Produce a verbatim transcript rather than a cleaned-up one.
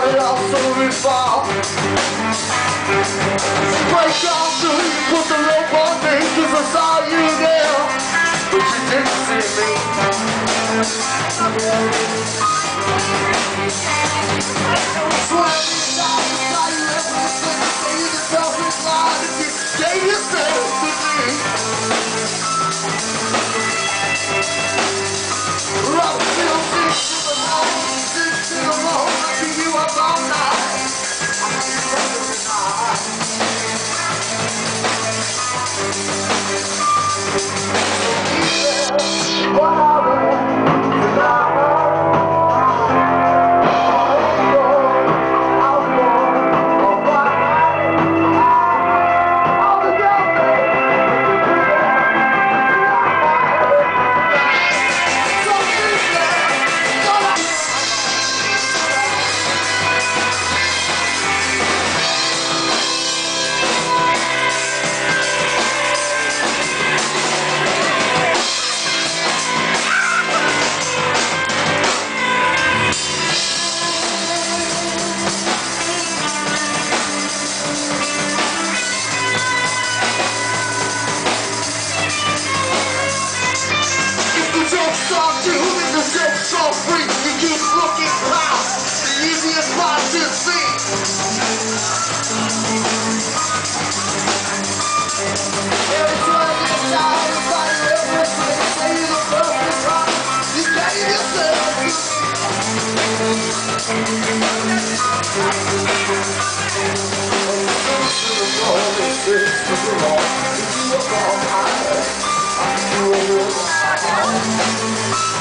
started off so we fall. Break off so you put the rope on me, cause I saw you there, but you didn't see me. Swear me down, I saw you everything, say you the perfect line, if you gave yourself to me. Love till six in the morning, six in the morning, I see you up all night. I see you every night. What are we tonight? Stop you in the silk so free. You keep looking past the easiest spot to see. Every time you get down, you find everything. Say you're the perfect rock. You gave yourself to me. You were all high. You were all high.